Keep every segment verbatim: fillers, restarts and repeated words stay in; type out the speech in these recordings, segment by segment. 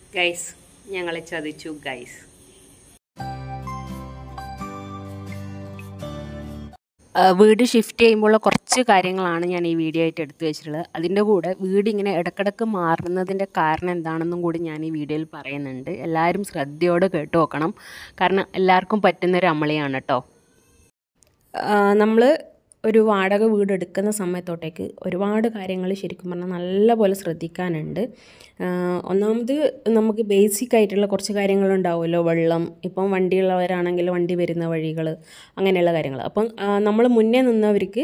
Guys ഞങ്ങളെ ചതിച്ചു guys. വീട് ഷിഫ്റ്റ് ചെയ്യുമ്പോഴുള്ള കുറച്ച് കാര്യങ്ങളാണ് ഞാൻ ഈ വീഡിയോ ആയിട്ട് എടുത്തു വെച്ചിട്ടുള്ളത്. അതിൻ്റെ കൂടെ വീട് ഇങ്ങനെ ഇടക്കിടക്ക് മാറുന്നതിൻ്റെ കാരണം എന്താണെന്നും കൂടി ഞാൻ ഈ വീഡിയോയിൽ പറയുന്നുണ്ട്. എല്ലാവരും ശ്രദ്ധയോടെ കേട്ട് നോക്കണം, കാരണം എല്ലാവർക്കും പറ്റുന്നൊരു അമളിയാണ് കേട്ടോ. നമ്മൾ ഒരു വാടക വീട് എടുക്കുന്ന സമയത്തോട്ടേക്ക് ഒരുപാട് കാര്യങ്ങൾ ശരിക്കും പറഞ്ഞാൽ നല്ലപോലെ ശ്രദ്ധിക്കാനുണ്ട്. ഒന്നാമത് നമുക്ക് ബേസിക് ആയിട്ടുള്ള കുറച്ച് കാര്യങ്ങളുണ്ടാവുമല്ലോ. വെള്ളം, ഇപ്പം വണ്ടിയുള്ളവരാണെങ്കിൽ വണ്ടി വരുന്ന വഴികൾ, അങ്ങനെയുള്ള കാര്യങ്ങൾ. അപ്പം നമ്മൾ മുന്നേ നിന്നവർക്ക്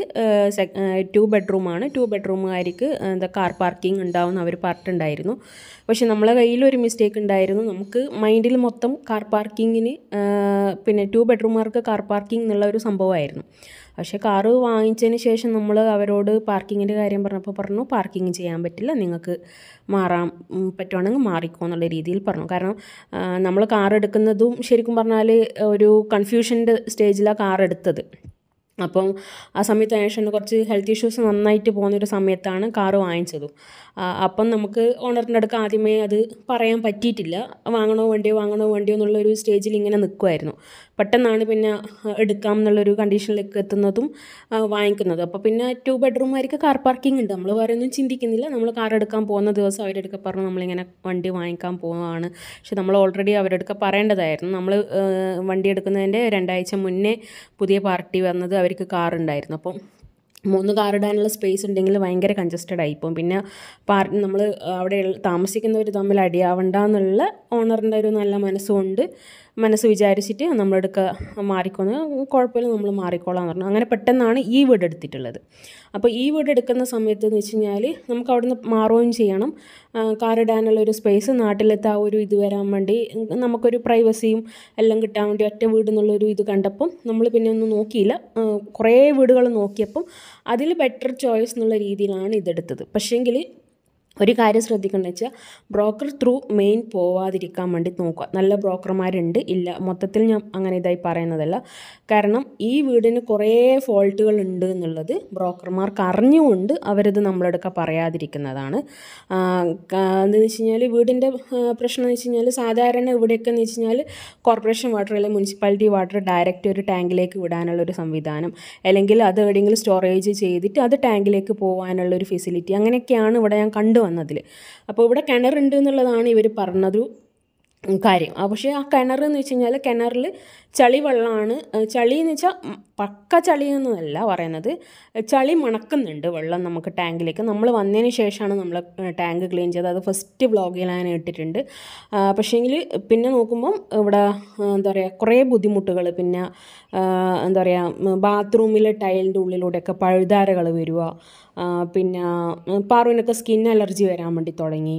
ടു ബെഡ്റൂമാണ്, ടു ബെഡ്റൂമുകാർക്ക് എന്താ കാർ പാർക്കിംഗ് ഉണ്ടാവുമെന്ന് അവർ പറഞ്ഞിട്ടുണ്ടായിരുന്നു. പക്ഷെ നമ്മളെ കയ്യിലൊരു മിസ്റ്റേക്ക് ഉണ്ടായിരുന്നു. നമുക്ക് മൈൻഡിൽ മൊത്തം കാർ പാർക്കിങ്ങിന് പിന്നെ ടു ബെഡ്റൂമുകാർക്ക് കാർ പാർക്കിംഗ് എന്നുള്ള ഒരു സംഭവമായിരുന്നു. പക്ഷേ കാറ് വാങ്ങിച്ചതിന് ശേഷം നമ്മൾ അവരോട് പാർക്കിങ്ങിൻ്റെ കാര്യം പറഞ്ഞപ്പോൾ പറഞ്ഞു പാർക്കിങ് ചെയ്യാൻ പറ്റില്ല, നിങ്ങൾക്ക് മാറാൻ പറ്റുവാണെങ്കിൽ മാറിക്കോ എന്നുള്ള രീതിയിൽ പറഞ്ഞു. കാരണം നമ്മൾ കാർ എടുക്കുന്നതും ശരിക്കും പറഞ്ഞാൽ ഒരു കൺഫ്യൂഷൻ്റെ സ്റ്റേജിലാണ് കാർ എടുത്തത്. അപ്പം ആ സമയത്ത് ഏഷന് കുറച്ച് ഹെൽത്ത് ഇഷ്യൂസ് നന്നായിട്ട് പോകുന്നൊരു സമയത്താണ് കാറ് വാങ്ങിച്ചതും. അപ്പം നമുക്ക് ഓണറിൻ്റെ അടുക്ക് ആദ്യമേ അത് പറയാൻ പറ്റിയിട്ടില്ല. വാങ്ങണോ വണ്ടിയോ വാങ്ങണോ വണ്ടിയോ എന്നുള്ളൊരു സ്റ്റേജിൽ ഇങ്ങനെ നിൽക്കുമായിരുന്നു. പെട്ടെന്നാണ് പിന്നെ എടുക്കാം എന്നുള്ളൊരു കണ്ടീഷനിലേക്ക് എത്തുന്നതും വാങ്ങിക്കുന്നതും. അപ്പോൾ പിന്നെ ടു ബെഡ്റൂമുകാർക്ക് കാർ പാർക്കിംഗ് ഉണ്ട്. നമ്മൾ വേറെ ഒന്നും ചിന്തിക്കുന്നില്ല. നമ്മൾ കാർ എടുക്കാൻ പോകുന്ന ദിവസം അവരുടെ അടുക്ക പറഞ്ഞു നമ്മളിങ്ങനെ വണ്ടി വാങ്ങിക്കാൻ പോവുകയാണ്. പക്ഷെ നമ്മൾ ഓൾറെഡി അവരുടെ അടുക്ക പറയേണ്ടതായിരുന്നു. നമ്മൾ വണ്ടി എടുക്കുന്നതിൻ്റെ രണ്ടാഴ്ച മുന്നേ പുതിയ പാർട്ടി വന്നത് അവർക്ക് കാർ ഉണ്ടായിരുന്നു. അപ്പം മൂന്ന് കാർ ഇടാനുള്ള സ്പേസ് ഉണ്ടെങ്കിൽ ഭയങ്കര കൺജസ്റ്റഡ് ആയിപ്പോവും. പിന്നെ പാർ നമ്മൾ അവിടെ താമസിക്കുന്നവർ തമ്മിൽ അടിയാവണ്ട എന്നുള്ള ഓണറിൻ്റെ ഒരു നല്ല മനസ്സുകൊണ്ട് മനസ്സ് വിചാരിച്ചിട്ട് നമ്മളെടുക്ക മാറിക്കൊന്ന് കുഴപ്പമില്ല നമ്മൾ മാറിക്കോളാം എന്ന് പറഞ്ഞു. അങ്ങനെ പെട്ടെന്നാണ് ഈ വീട് എടുത്തിട്ടുള്ളത്. അപ്പോൾ ഈ വീട് എടുക്കുന്ന സമയത്ത് എന്ന് വെച്ച് കഴിഞ്ഞാൽ നമുക്ക് അവിടെ നിന്ന് മാറുകയും ചെയ്യണം. കാറിടാനുള്ള ഒരു സ്പേസ്, നാട്ടിലത്തെ ആ ഒരു ഇത് വരാൻ വേണ്ടി നമുക്കൊരു പ്രൈവസിയും എല്ലാം കിട്ടാൻ വേണ്ടി ഒറ്റ വീട് എന്നുള്ളൊരു ഇത് കണ്ടപ്പം നമ്മൾ പിന്നെ ഒന്നും നോക്കിയില്ല. കുറേ വീടുകൾ നോക്കിയപ്പം അതിൽ ബെറ്റർ ചോയ്സ് എന്നുള്ള രീതിയിലാണ് ഇതെടുത്തത്. പക്ഷേങ്കിൽ ഒരു കാര്യം ശ്രദ്ധിക്കേണ്ടത് വെച്ചാൽ ബ്രോക്കർ ത്രൂ മെയിൻ പോവാതിരിക്കാൻ വേണ്ടി നോക്കുക. നല്ല ബ്രോക്കർമാരുണ്ട്, ഇല്ല മൊത്തത്തിൽ ഞാൻ അങ്ങനെ ഇതായി പറയുന്നതല്ല. കാരണം ഈ വീടിന് കുറേ ഫോൾട്ടുകൾ ഉണ്ട് എന്നുള്ളത് ബ്രോക്കർമാർക്ക് അറിഞ്ഞുകൊണ്ട് അവരത് നമ്മളെടുക്ക പറയാതിരിക്കുന്നതാണ്. എന്താണെന്ന് വെച്ച് കഴിഞ്ഞാൽ വീടിൻ്റെ പ്രശ്നം എന്ന് വെച്ച് കഴിഞ്ഞാൽ സാധാരണ ഇവിടെയൊക്കെ എന്ന് വെച്ച് കഴിഞ്ഞാൽ കോർപ്പറേഷൻ വാട്ടർ അല്ലെങ്കിൽ മുനിസിപ്പാലിറ്റി വാട്ടർ ഡയറക്റ്റ് ഒരു ടാങ്കിലേക്ക് വിടാനുള്ളൊരു സംവിധാനം, അല്ലെങ്കിൽ അത് എവിടെയെങ്കിലും സ്റ്റോറേജ് ചെയ്തിട്ട് അത് ടാങ്കിലേക്ക് പോകാനുള്ളൊരു ഫെസിലിറ്റി, അങ്ങനെയൊക്കെയാണ് ഇവിടെ ഞാൻ കണ്ടു വന്നതിൽ. അപ്പോൾ ഇവിടെ കിണറുണ്ട് എന്നുള്ളതാണ് ഇവർ പറഞ്ഞൊരു കാര്യം. പക്ഷേ ആ കിണർ എന്ന് വെച്ച് കഴിഞ്ഞാൽ കിണറിൽ ചളി വെള്ളമാണ്. ചളി എന്ന് വെച്ചാൽ പക്ക ചളിയൊന്നുമല്ല പറയുന്നത്, ചളി മണക്കുന്നുണ്ട് വെള്ളം നമുക്ക് ടാങ്കിലേക്ക്. നമ്മൾ വന്നതിന് ശേഷമാണ് നമ്മൾ ടാങ്ക് ക്ലീൻ ചെയ്തത്. അത് ഫസ്റ്റ് വ്ളോഗിൽ ഞാൻ ഇട്ടിട്ടുണ്ട്. പക്ഷേങ്കിൽ പിന്നെ നോക്കുമ്പം ഇവിടെ എന്താ പറയുക കുറേ ബുദ്ധിമുട്ടുകൾ. പിന്നെ എന്താ പറയുക ബാത്റൂമിലെ ടൈലിൻ്റെ ഉള്ളിലൂടെയൊക്കെ പഴുതാരകൾ വരിക. പിന്നെ പാറുവിനൊക്കെ സ്കിൻ അലർജി വരാൻ വേണ്ടി തുടങ്ങി.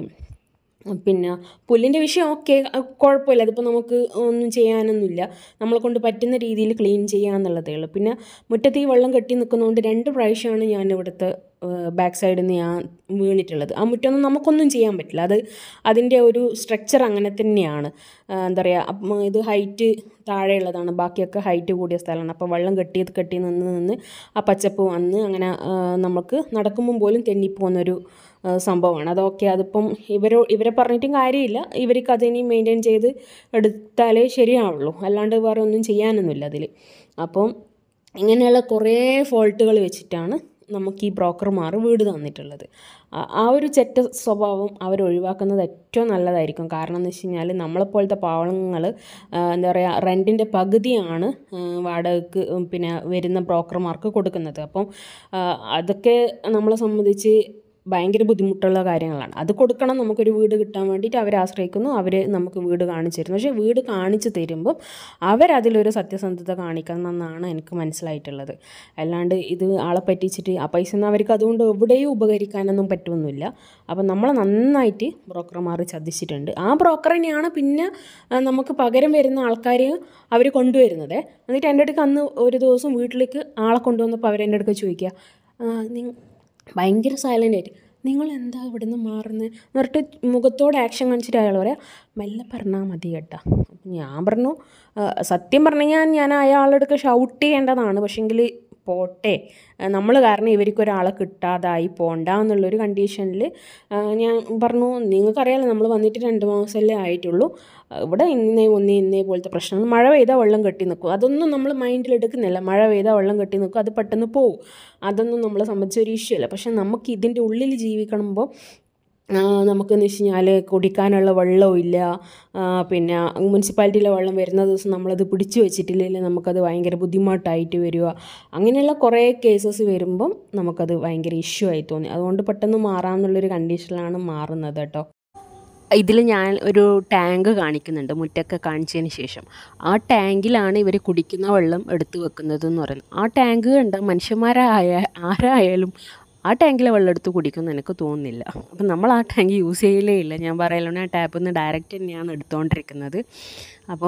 പിന്നെ പുല്ലിൻ്റെ വിഷയം ഓക്കെ കുഴപ്പമില്ല, അതിപ്പോൾ നമുക്ക് ഒന്നും ചെയ്യാനൊന്നുമില്ല, നമ്മളെ കൊണ്ട് പറ്റുന്ന രീതിയിൽ ക്ലീൻ ചെയ്യാമെന്നുള്ളതേ ഉള്ളൂ. പിന്നെ മുറ്റത്ത് ഈ വെള്ളം കെട്ടി നിൽക്കുന്നതുകൊണ്ട് രണ്ട് പ്രാവശ്യമാണ് ഞാൻ ഇവിടുത്തെ ബാക്ക് സൈഡിൽ നിന്ന് ഞാൻ വീണിട്ടുള്ളത്. ആ മുറ്റമൊന്നും നമുക്കൊന്നും ചെയ്യാൻ പറ്റില്ല, അത് അതിൻ്റെ ഒരു സ്ട്രക്ചർ അങ്ങനെ തന്നെയാണ്. എന്താ പറയുക ഇത് ഹൈറ്റ് താഴെയുള്ളതാണ്, ബാക്കിയൊക്കെ ഹൈറ്റ് കൂടിയ സ്ഥലമാണ്. അപ്പോൾ വെള്ളം കെട്ടി കെട്ടി നിന്ന് നിന്ന് ആ പച്ചപ്പ് വന്ന് അങ്ങനെ നമുക്ക് നടക്കുമ്പം പോലും തെന്നിപ്പോകുന്നൊരു സംഭവമാണ്. അതൊക്കെ അതിപ്പം ഇവരോ ഇവരെ പറഞ്ഞിട്ടും കാര്യമില്ല, ഇവർക്ക് അതിനി മെയിൻറ്റെയിൻ ചെയ്ത് എടുത്താലേ ശരിയാവുള്ളൂ, അല്ലാണ്ട് വേറെ ഒന്നും ചെയ്യാനൊന്നുമില്ല അതിൽ. അപ്പം ഇങ്ങനെയുള്ള കുറേ ഫോൾട്ടുകൾ വെച്ചിട്ടാണ് നമുക്ക് ഈ ബ്രോക്കർമാർ വീട് തന്നിട്ടുള്ളത്. ആ ഒരു ചെറ്റ സ്വഭാവം അവർ ഒഴിവാക്കുന്നത് ഏറ്റവും നല്ലതായിരിക്കും. കാരണം എന്ന് വെച്ച് കഴിഞ്ഞാൽ നമ്മളെപ്പോലത്തെ പാവങ്ങൾ എന്താ പറയുക റെൻറ്റിൻ്റെ പകുതിയാണ് വാടകയ്ക്ക് പിന്നെ വരുന്ന ബ്രോക്കർമാർക്ക് കൊടുക്കുന്നത്. അപ്പം അതൊക്കെ നമ്മളെ സംബന്ധിച്ച് ഭയങ്കര ബുദ്ധിമുട്ടുള്ള കാര്യങ്ങളാണ്. അത് കൊടുക്കണം നമുക്കൊരു വീട് കിട്ടാൻ വേണ്ടിയിട്ട് അവരെ ആശ്രയിക്കുന്നു, അവർ നമുക്ക് വീട് കാണിച്ചു തരുന്നു. പക്ഷേ വീട് കാണിച്ചു തരുമ്പം അവരതിലൊരു സത്യസന്ധത കാണിക്കണം എന്നാണ് എനിക്ക് മനസ്സിലായിട്ടുള്ളത്. അല്ലാണ്ട് ഇത് ആളെ പറ്റിച്ചിട്ട് ആ പൈസ ഒന്നും അവർക്ക് അതുകൊണ്ട് എവിടെയും ഉപകരിക്കാനൊന്നും പറ്റുമൊന്നുമില്ല. അപ്പം നമ്മളെ നന്നായിട്ട് ബ്രോക്കർമാർ ചതിച്ചിട്ടുണ്ട്. ആ ബ്രോക്കർ തന്നെയാണ് പിന്നെ നമുക്ക് പകരം വരുന്ന ആൾക്കാർ അവർ കൊണ്ടുവരുന്നത്. എന്നിട്ട് എൻ്റെ അടുക്ക് അന്ന് ഒരു ദിവസം വീട്ടിലേക്ക് ആളെ കൊണ്ടുവന്നപ്പോൾ അവരെൻ്റെ അടുക്ക് ചോദിക്കുക, നിങ്ങൾ ഭയങ്കര സൈലൻ്റ് ആയിട്ട്, നിങ്ങൾ എന്താ ഇവിടെ നിന്ന് മാറുന്നത് എന്നിട്ട് മുഖത്തോട് ആക്ഷൻ കാണിച്ചിട്ട് അയാൾ പറയാം മെല്ലെ പറഞ്ഞാൽ മതി കേട്ടോ. ഞാൻ പറഞ്ഞു സത്യം പറഞ്ഞു കഴിഞ്ഞാൽ ഞാൻ അയാളുടെ അടുക്ക ഷൗട്ട് ചെയ്യേണ്ടതാണ്, പക്ഷേങ്കിൽ പോട്ടെ, നമ്മൾ കാരണം ഇവർക്കൊരാളെ കിട്ടാതായി പോണ്ട എന്നുള്ളൊരു കണ്ടീഷനിൽ ഞാൻ പറഞ്ഞു, നിങ്ങൾക്കറിയാമല്ലോ നമ്മൾ വന്നിട്ട് രണ്ട് മാസമല്ലേ ആയിട്ടുള്ളൂ, ഇവിടെ ഇന്നേ ഒന്നേ ഇന്നേ പോലത്തെ പ്രശ്നങ്ങൾ, മഴ പെയ്താൽ വെള്ളം കെട്ടി നിൽക്കും, അതൊന്നും നമ്മൾ മൈൻഡിലെടുക്കുന്നില്ല. മഴ പെയ്താൽ വെള്ളം കെട്ടി നിൽക്കും, അത് പെട്ടെന്ന് പോകും, അതൊന്നും നമ്മളെ സംബന്ധിച്ചൊരു ഇഷ്യൂ അല്ല. പക്ഷെ നമുക്ക് ഇതിൻ്റെ ഉള്ളിൽ ജീവിക്കണമ്പോൾ നമുക്കെന്ന് വെച്ച് കഴിഞ്ഞാൽ കുടിക്കാനുള്ള വെള്ളവും ഇല്ല, പിന്നെ മുനിസിപ്പാലിറ്റിയിലെ വെള്ളം വരുന്ന ദിവസം നമ്മളത് പിടിച്ചു വെച്ചിട്ടില്ലെങ്കിൽ നമുക്കത് ഭയങ്കര ബുദ്ധിമുട്ടായിട്ട് വരിക, അങ്ങനെയുള്ള കുറേ കേസസ് വരുമ്പം നമുക്കത് ഭയങ്കര ഇഷ്യൂ ആയി തോന്നി. അതുകൊണ്ട് പെട്ടെന്ന് മാറാമെന്നുള്ളൊരു കണ്ടീഷനിലാണ് മാറുന്നത് കേട്ടോ. ഇതിൽ ഞാൻ ഒരു ടാങ്ക് കാണിക്കുന്നുണ്ട് മുറ്റൊക്കെ കാണിച്ചതിന് ശേഷം. ആ ടാങ്കിലാണ് ഇവർ കുടിക്കുന്ന വെള്ളം എടുത്ത് വെക്കുന്നതെന്ന് പറയുന്നത്. ആ ടാങ്ക് കണ്ട മനുഷ്യന്മാരായ ആരായാലും ആ ടാങ്കിലെ വെള്ളം എടുത്ത് കുടിക്കുമെന്ന് എനിക്ക് തോന്നുന്നില്ല. അപ്പം നമ്മൾ ആ ടാങ്ക് യൂസ് ചെയ്യലേ ഇല്ല. ഞാൻ പറയലുണ്ട്, ആ ടാപ്പിൽ നിന്ന് ഡയറക്റ്റ് തന്നെയാണ് എടുത്തുകൊണ്ടിരിക്കുന്നത്. അപ്പം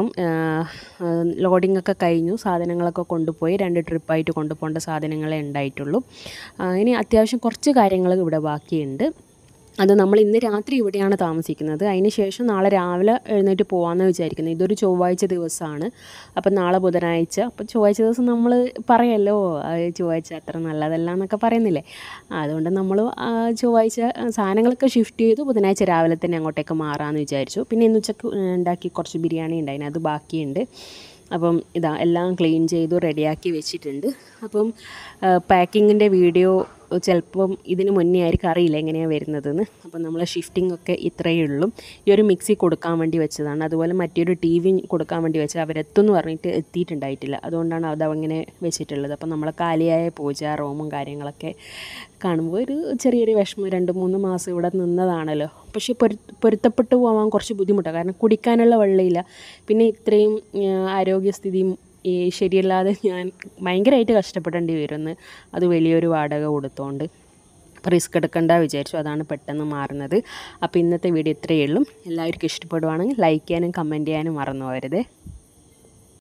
ലോഡിംഗ് ഒക്കെ കഴിഞ്ഞു, സാധനങ്ങളൊക്കെ കൊണ്ടുപോയി, രണ്ട് ട്രിപ്പായിട്ട് കൊണ്ടുപോകേണ്ട സാധനങ്ങളെ ഉണ്ടായിട്ടുള്ളൂ. ഇനി അത്യാവശ്യം കുറച്ച് കാര്യങ്ങൾ ഇവിടെ ബാക്കിയുണ്ട്. അത് നമ്മൾ ഇന്ന് രാത്രി ഇവിടെയാണ് താമസിക്കുന്നത്. അതിന് ശേഷം നാളെ രാവിലെ എഴുന്നേറ്റ് പോകാമെന്ന് വിചാരിക്കുന്നത്. ഇതൊരു ചൊവ്വാഴ്ച ദിവസമാണ്. അപ്പം നാളെ ബുധനാഴ്ച, അപ്പം ചൊവ്വാഴ്ച ദിവസം നമ്മൾ പറയല്ലോ ചൊവ്വാഴ്ച അത്ര നല്ലതല്ല എന്നൊക്കെ പറയുന്നില്ലേ. അതുകൊണ്ട് നമ്മൾ ചൊവ്വാഴ്ച സാധനങ്ങളൊക്കെ ഷിഫ്റ്റ് ചെയ്തു, ബുധനാഴ്ച രാവിലെ തന്നെ അങ്ങോട്ടേക്ക് മാറാമെന്ന് വിചാരിച്ചു. പിന്നെ ഇന്ന് ഉച്ചക്ക് ഉണ്ടാക്കി കുറച്ച് ബിരിയാണി ഉണ്ടായിരുന്നു, അത് ബാക്കിയുണ്ട്. അപ്പം ഇതാ എല്ലാം ക്ലീൻ ചെയ്തു റെഡിയാക്കി വെച്ചിട്ടുണ്ട്. അപ്പം പാക്കിങ്ങിൻ്റെ വീഡിയോ ചിലപ്പം ഇതിന് മുന്നേ ആയിരിക്കും അറിയില്ല എങ്ങനെയാണ് വരുന്നതെന്ന്. അപ്പം നമ്മൾ ഷിഫ്റ്റിംഗ് ഒക്കെ ഇത്രയേ ഉള്ളൂ. ഈ ഒരു മിക്സി കൊടുക്കാൻ വേണ്ടി വെച്ചതാണ്. അതുപോലെ മറ്റൊരു ടി വി കൊടുക്കാൻ വേണ്ടി വെച്ചാൽ അവരെത്തുമെന്ന് പറഞ്ഞിട്ട് എത്തിയിട്ടുണ്ടായിട്ടില്ല, അതുകൊണ്ടാണ് അതങ്ങനെ വെച്ചിട്ടുള്ളത്. അപ്പം നമ്മളെ കാലിയായ പൂജ റൂമും കാര്യങ്ങളൊക്കെ കാണുമ്പോൾ ഒരു ചെറിയൊരു വിഷമം. രണ്ട് മൂന്ന് മാസം ഇവിടെ നിന്നതാണല്ലോ, പക്ഷേ പൊരു പൊരുത്തപ്പെട്ട് പോകാൻ കുറച്ച് ബുദ്ധിമുട്ടാണ്. കാരണം കുടിക്കാനുള്ള വെള്ളമില്ല, പിന്നെ ഇത്രയും ആരോഗ്യസ്ഥിതിയും ഈ ശരിയല്ലാതെ ഞാൻ ഭയങ്കരമായിട്ട് കഷ്ടപ്പെടേണ്ടി വരുമെന്ന്, അത് വലിയൊരു വാടക കൊടുത്തോണ്ട് റിസ്ക് എടുക്കണ്ട വിചാരിച്ചു. അതാണ് പെട്ടെന്ന് മാറുന്നത്. അപ്പോൾ ഇന്നത്തെ വീഡിയോ ഇത്രയേ ഉള്ളൂ. എല്ലാവർക്കും ഇഷ്ടപ്പെടുവാണെങ്കിൽ ലൈക്ക് ചെയ്യാനും കമൻറ്റ് ചെയ്യാനും മറന്നു പോകരുത്.